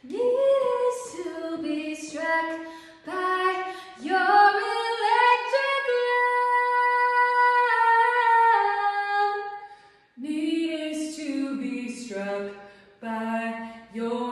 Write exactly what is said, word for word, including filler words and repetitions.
needs to be struck by your electric love. Needs to be struck by your